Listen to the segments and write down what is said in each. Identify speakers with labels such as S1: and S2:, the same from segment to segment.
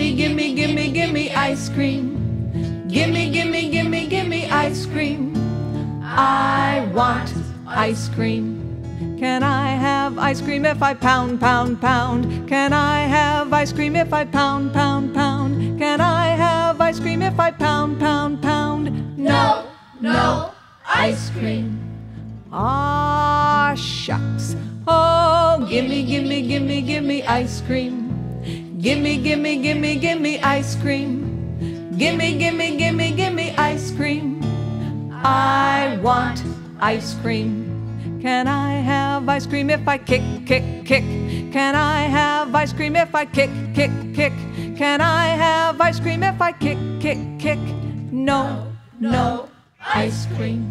S1: Gimme, gimme, gimme, gimme ice cream. Gimme, gimme, gimme, gimme ice cream. I want ice cream. Can I have ice cream if I pound, pound, pound? Can I have ice cream if I pound, pound, pound? Can I have ice cream if I pound, pound, pound?
S2: No, no ice cream.
S1: Ah, shucks. Oh, gimme, gimme, gimme, gimme ice cream. Gimme, gimme, gimme, gimme ice cream. Gimme, gimme, gimme, gimme ice cream. I want ice cream. Can I have ice cream if I kick, kick, kick? Can I have ice cream if I kick, kick, kick? Can I have ice cream if I kick, kick, kick? No, no ice cream.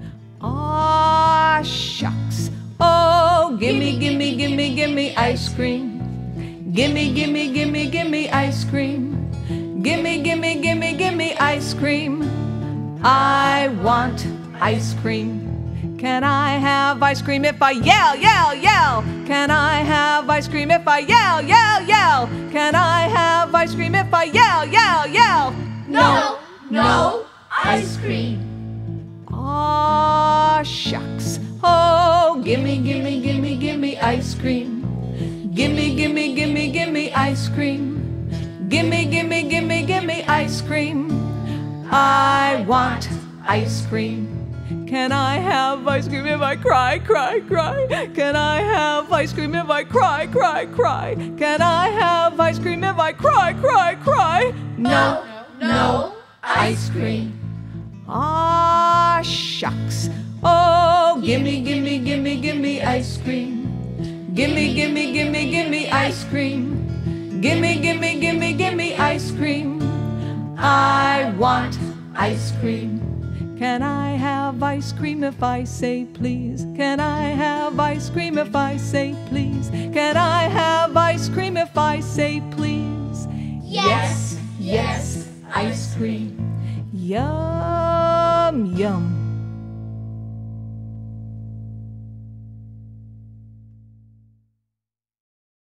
S1: Ah, shucks. Oh, gimme, gimme, gimme, gimme ice cream. Gimme, gimme, gimme, gimme ice cream. Gimme, gimme, gimme, gimme ice cream. I want ice cream. Can I have ice cream if I yell, yell, yell? Can I have ice cream if I yell, yell, yell? Can I have ice cream if I yell, yell, yell?
S2: No, no ice cream.
S1: Ah, shucks. Oh, gimme, gimme, gimme, gimme ice cream. Gimme, gimme, gimme, gimme ice cream. Gimme, gimme, gimme, gimme ice cream. I want ice cream. Can I have ice cream if I cry, cry, cry? Can I have ice cream if I cry, cry, cry? Can I have ice cream if I cry, cry, cry?
S2: No, no ice cream.
S1: Ah, shucks. Oh, gimme, gimme, gimme, gimme ice cream. Gimme, gimme, gimme, gimme ice cream. Gimme, gimme, gimme, gimme ice cream. I want ice cream. Can I have ice cream if I say please? Can I have ice cream if I say please? Can I have ice cream if I say please?
S2: Yes, yes, ice cream.
S1: Yeah.